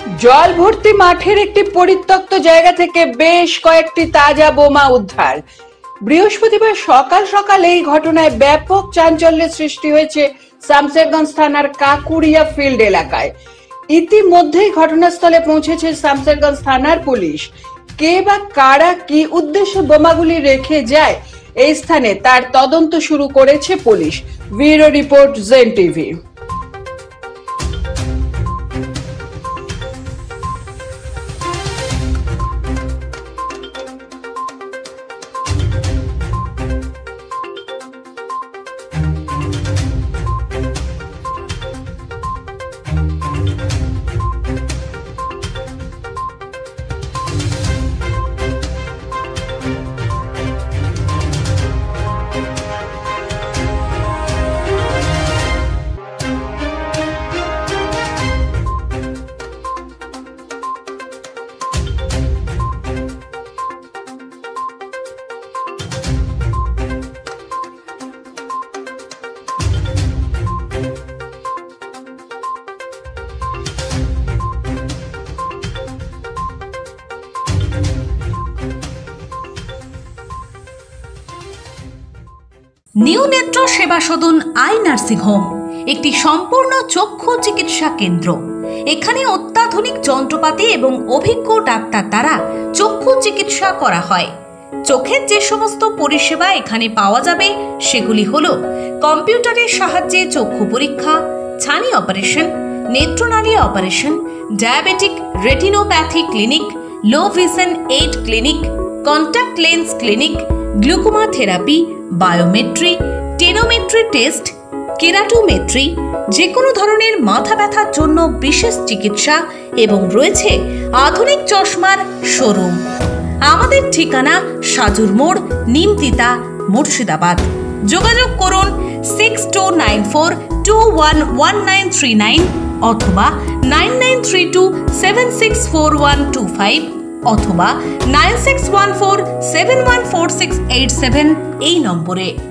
জল ভর্তি মাঠের একটি পরিত্যক্ত জায়গা থেকে বেশ কয়েকটি তাজা বোমা উদ্ধার। বৃহস্পতিবার সকাল সকাল এই ঘটনায় ব্যাপক চাঞ্চল্যের সৃষ্টি হয়েছে শামসেরগঞ্জ থানার কাকুরিয়া ফিল্ড এলাকায়। ইতিমধ্যেই ঘটনাস্থলে পৌঁছেছে শামসেরগঞ্জ থানার পুলিশ। কে বা কারা কি উদ্দেশ্যে বোমাগুলি রেখে যায় এই স্থানে তার তদন্ত শুরু করেছে police. Bureau report Zen TV. New Netra Seva Sadan I nursing home একটি সম্পূর্ণ চক্ষু চিকিৎসা কেন্দ্র। এখানে অত্যাধুনিক যন্ত্রপাতি এবং অভিজ্ঞ ডাক্তার দ্বারা চক্ষু চিকিৎসা করা হয়। চোখের যে সমস্ত পরিষেবা এখানে পাওয়া যাবে সেগুলি হলো কম্পিউটারের সাহায্যে চক্ষু পরীক্ষা, ছানি অপারেশন, নেত্রনালী operation, diabetic retinopathy clinic, low vision aid clinic, contact lens clinic, glaucoma therapy, biometry, tonometry test, keratometry, যে কোনো ধরনের মাথা ব্যথার জন্য বিশেষ চিকিৎসা এবং রয়েছে আধুনিক চশমার শোরুম। আমাদের ঠিকানা সাজুর মোড়, নিমতিতা, মুর্শিদাবাদ। যোগাযোগ করুন 6294211939 অথবা 9932764125 অথবা 9614714687 এই নম্বরে।